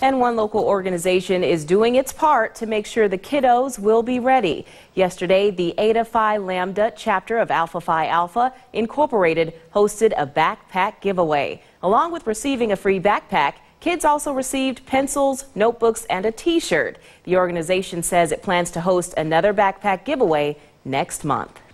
And one local organization is doing its part to make sure the kiddos will be ready. Yesterday, the Eta Phi Lambda chapter of Alpha Phi Alpha Incorporated hosted a backpack giveaway. Along with receiving a free backpack, kids also received pencils, notebooks, and a t-shirt. The organization says it plans to host another backpack giveaway next month.